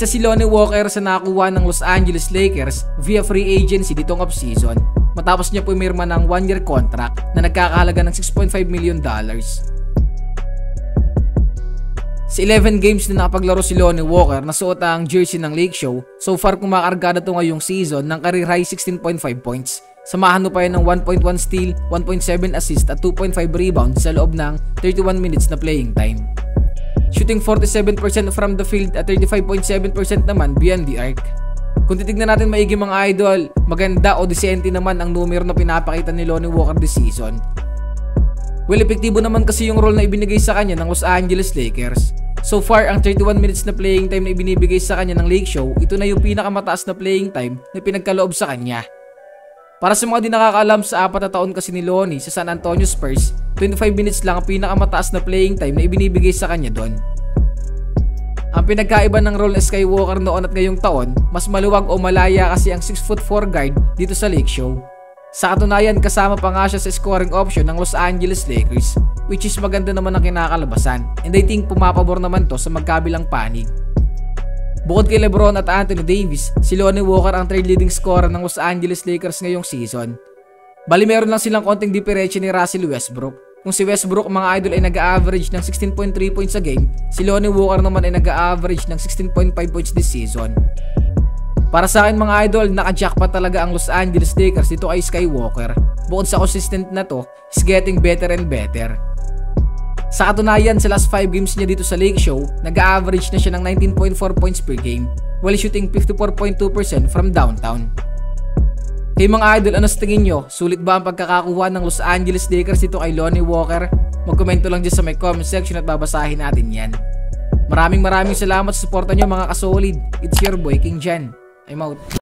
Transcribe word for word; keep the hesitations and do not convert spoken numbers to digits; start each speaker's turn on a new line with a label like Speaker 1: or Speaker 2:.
Speaker 1: Isa si Lonnie Walker sa nakakuha ng Los Angeles Lakers via free agency ditong off-season matapos niya pumirma ng one year contract na nagkakahalaga ng six point five million dollars. Sa eleven games na nakapaglaro si Lonnie Walker, nasuot ang jersey ng Lake Show. So far kumakarga na ito ngayong season ng career high sixteen point five points. Samahan mo pa yan ng one point one steal, one point seven assist at two point five rebounds sa loob ng thirty-one minutes na playing time. Shooting forty-seven percent from the field at thirty-five point seven percent naman beyond the arc. Kung titignan natin maigi mga idol, maganda o disente naman ang numero na pinapakita ni Lonnie Walker this season. Well, epektibo naman kasi yung role na ibinigay sa kanya ng Los Angeles Lakers. So far, ang thirty-one minutes na playing time na ibinibigay sa kanya ng Lake Show, ito na yung pinakamataas na playing time na pinagkaloob sa kanya. Para sa mga di nakakaalam, sa apat na taon kasi ni Lonnie sa San Antonio Spurs, twenty-five minutes lang ang pinakamataas na playing time na ibinibigay sa kanya doon. Ang pinagkaiba ng role ni Skywalker noon at ngayong taon, mas maluwag o malaya kasi ang six foot four guard dito sa Lake Show. Sa katunayan, kasama pa nga siya sa scoring option ng Los Angeles Lakers, which is maganda naman ang kinakalabasan, and I think pumapabor naman to sa magkabilang panig. Bukod kay LeBron at Anthony Davis, si Lonnie Walker ang third leading scorer ng Los Angeles Lakers ngayong season. Bali meron lang silang konting diferensya ni Russell Westbrook. Kung si Westbrook mga idol ay nag-a-average ng sixteen point three points a game, si Lonnie Walker naman ay nag-a-average ng sixteen point five points this season. Para sa akin mga idol, naka-jackpot talaga ang Los Angeles Lakers dito kay Skywalker. Bukod sa consistent na to, is getting better and better. Sa katunayan, sa last five games niya dito sa Lake Show, nag-a-average na siya ng nineteen point four points per game while shooting fifty-four point two percent from downtown. Hey mga idol, ano sa tingin nyo? Sulit ba ang pagkakakuha ng Los Angeles Lakers dito kay Lonnie Walker? Magkomento lang dyan sa may comment section at babasahin natin yan. Maraming maraming salamat sa suporta nyo mga kasolid. It's your boy King Jan. I'm out.